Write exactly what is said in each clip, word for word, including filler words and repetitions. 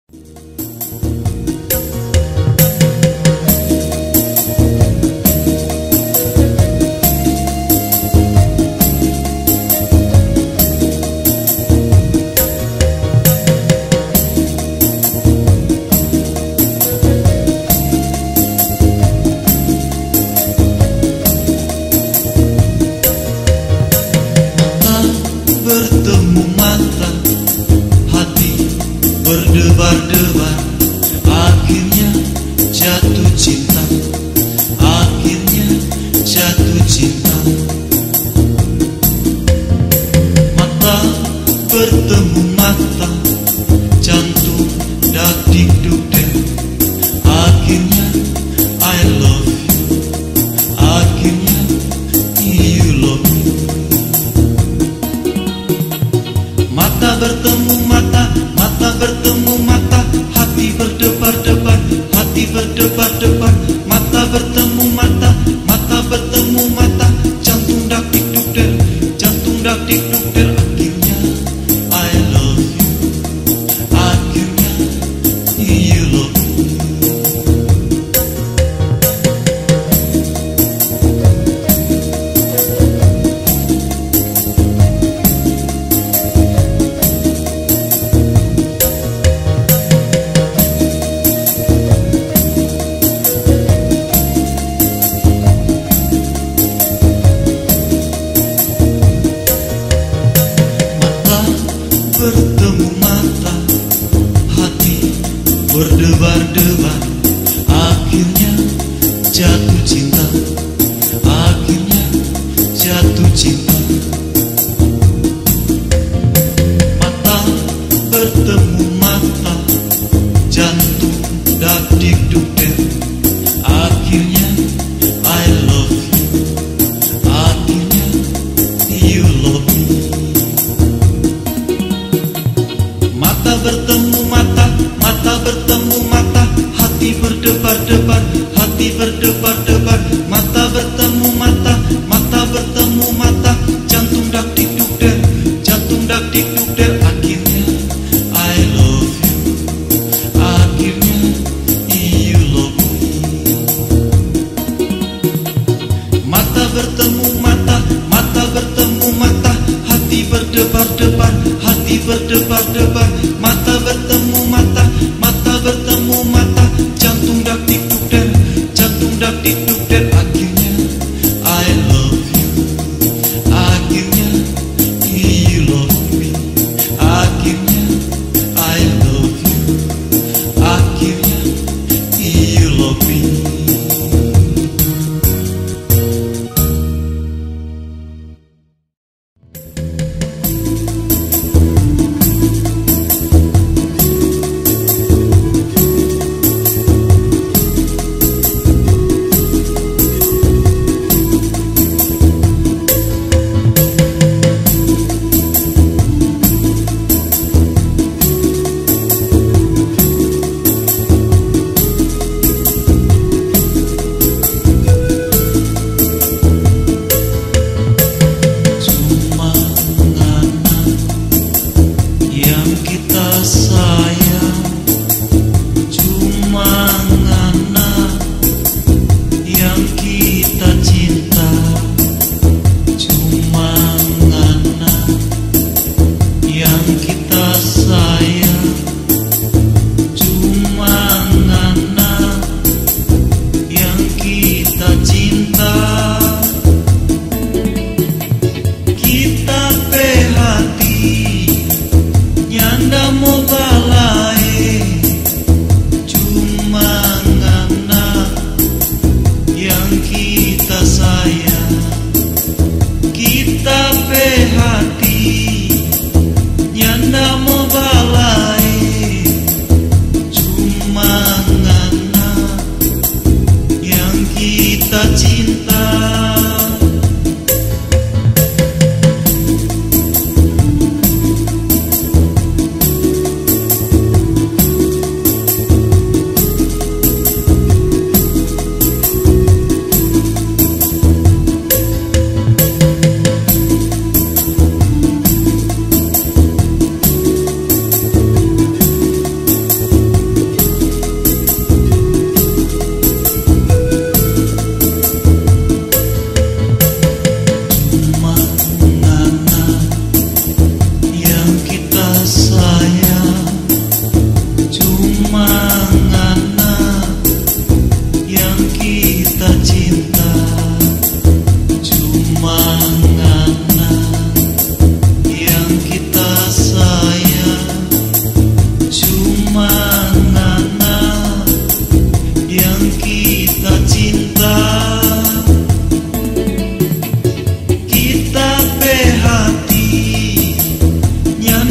Bertemu mata, hati berdebar-debar, akhirnya jatuh cinta, akhirnya jatuh cinta. Mata bertemu mata, jantung dak dikduk dek, akhirnya I love you, akhirnya you love me. Mata bertemu mata, mata bertemu mata, hati berdebar-debar, hati berdebar-debar. Mata bertemu mata, mata bertemu mata, jantung dak dikduk der, jantung dak dikduk der. Akhirnya I love you, akhirnya you love me. Bertemu mata, hati berdebar-debar, akhirnya jatuh cinta, akhirnya jatuh cinta. Mata bertemu mata, jantung dak dikduk der, akhirnya I love you, akhirnya you love me. Mata bertemu mata, mata bertemu mata, hati berdebar-debar, hati berdebar-debar. Mata bertemu mata, mata bertemu mata, jantung dak dikduk der, jantung dak dikduk der. Akhirnya I love you, akhirnya you love me. Mata bertemu mata, mata bertemu mata, hati berdebar-debar, hati berdebar-debar. Mata bertemu mata, mata bertemu mata, jantung dak dikduk der, jantung dak dikduk der. Akhirnya I love you, akhirnya you love me, akhirnya I love you, akhirnya you love me.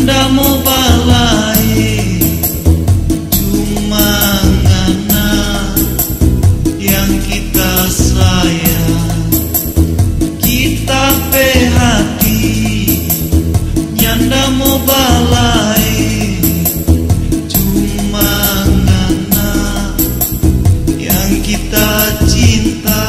nyanda mau balai cuma ngana yang kita sayang, kita pe hati nyanda mau balai cuma ngana yang kita cinta.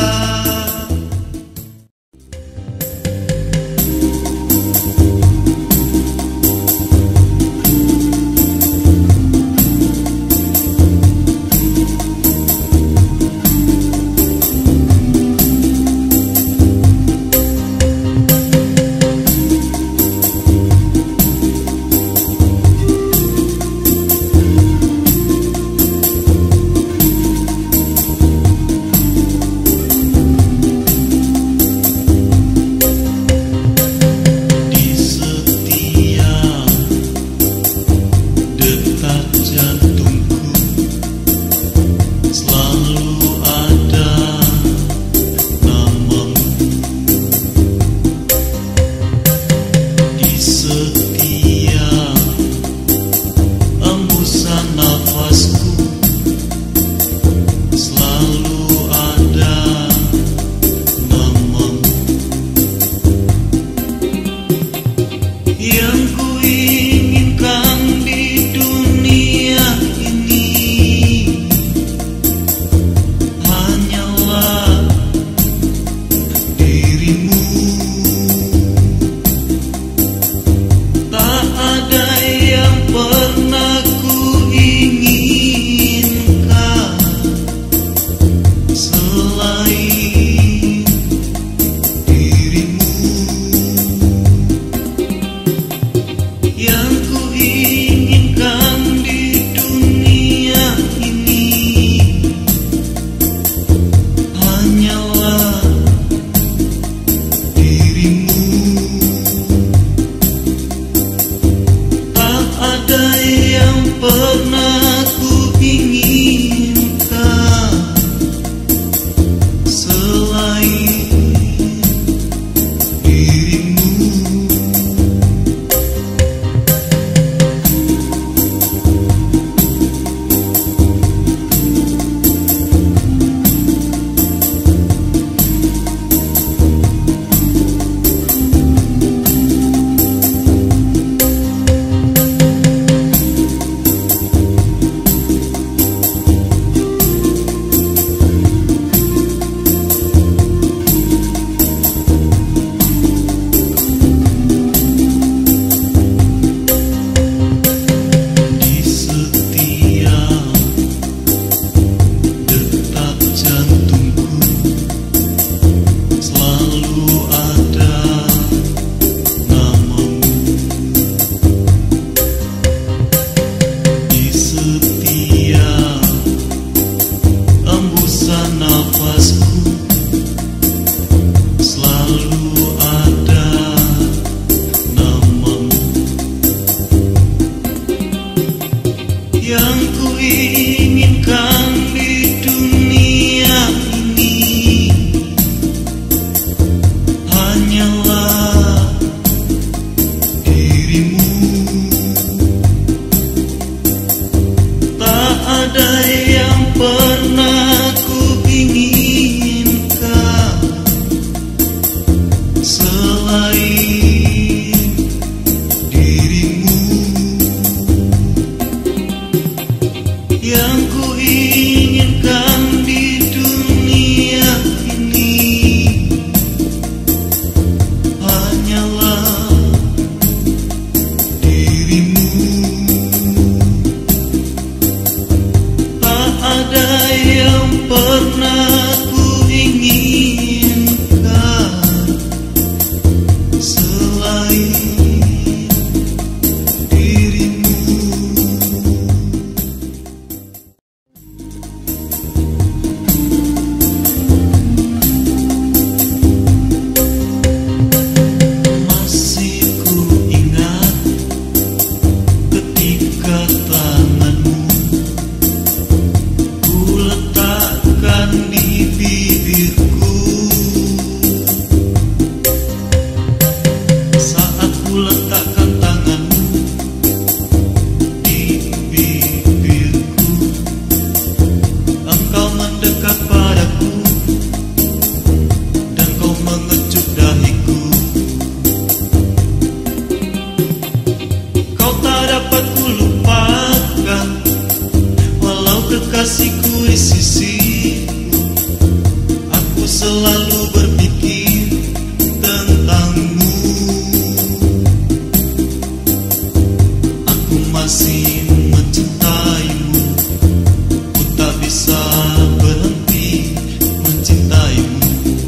masih mencintaimu, ku tak bisa berhenti mencintaimu.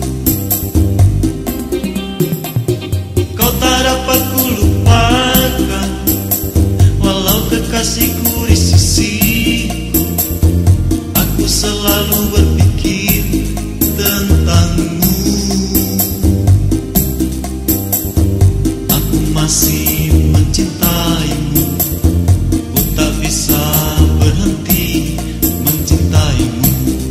Kau tak dapat ku lupakan, walau kekasihku di sisiku, aku selalu berpikir tentangmu. Aku masih mencintaimu, ku tak bisa berhenti mencintaimu.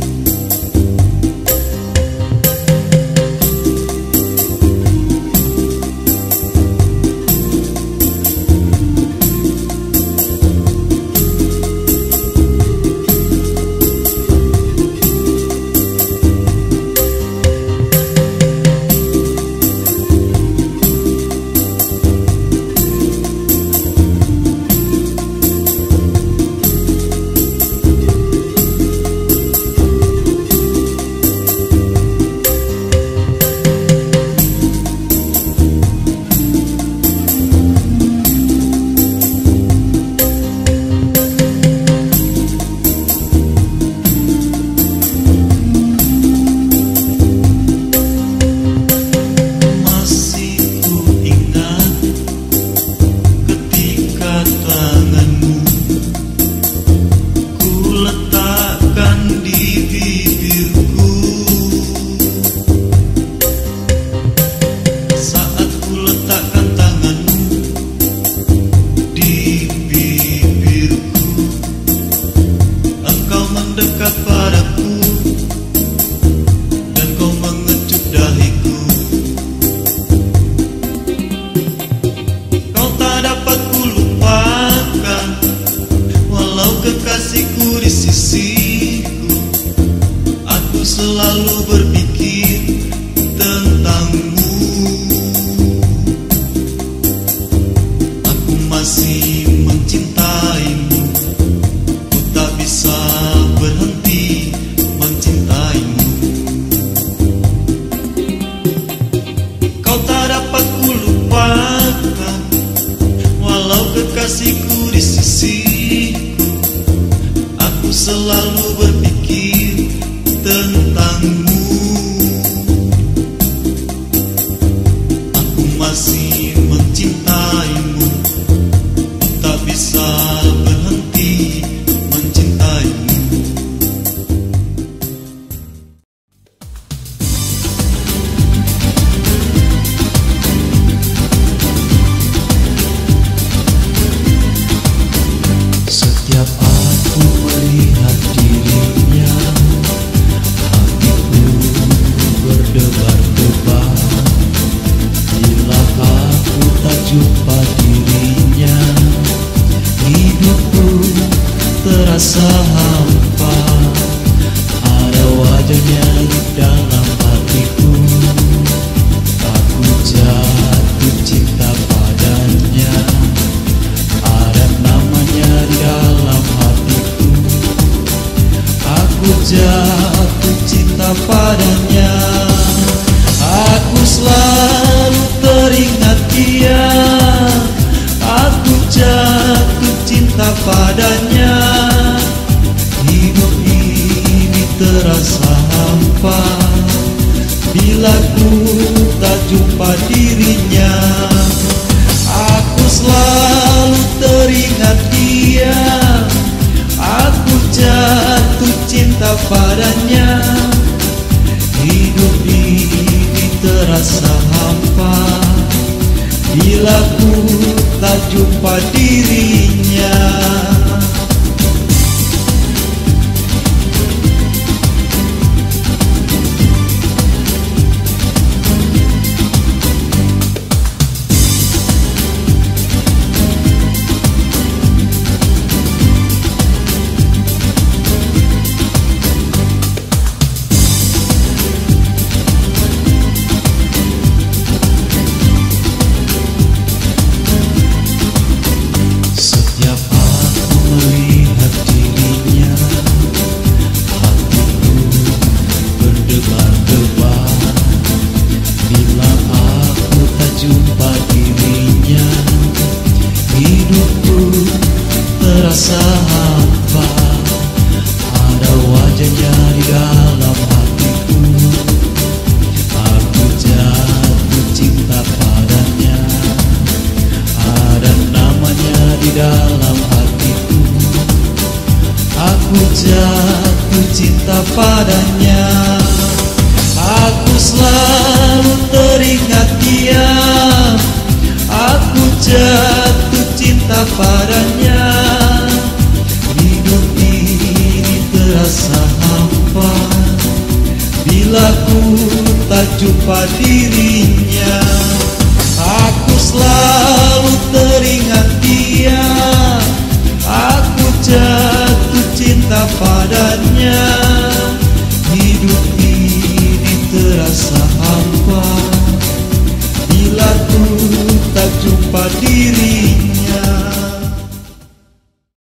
Dekat padaku dan kau mengecup dahiku. Kau tak dapat ku lupakan, walau kekasihku di sisiku, aku selalu berpikir tentangmu. Aku masih mencintaimu, ku tak bisa berhenti mencintaimu. Kau tak dapat ku lupakan, walau kekasihku di sisiku, aku selalu berpikir tentangmu. Aku masih mencintaimu, ku tak bisa berhenti mencintaimu. Setiap aku melihat dirinya, hatiku berdebar-debar. Bila aku tak jumpa dirinya, hidupku terasa hampa. Ada wajahnya di dalam hatiku, aku jatuh cinta padanya. Ada namanya di dalam hatiku, aku jatuh cinta padanya. Aku selalu teringat dia, aku jatuh cinta padanya. Hidup ini terasa hampa bila ku tak jumpa dirinya. Aku selalu teringat dia, aku jatuh cinta padanya. Hidup ini terasa hampa bila ku tak jumpa dirinya. Jumpa dirinya, hidupku terasa hampa. Ada wajahnya di dalam hatiku, aku jatuh cinta padanya. Ada namanya di dalam hatiku, aku jatuh cinta padanya. Aku selalu teringat dia, aku jatuh cinta padanya. Hidup ini terasa hampa bila ku tak jumpa dirinya. Aku selalu teringat dia, aku jatuh cinta padanya. Hidup ini terasa hampa bila ku tak jumpa diri.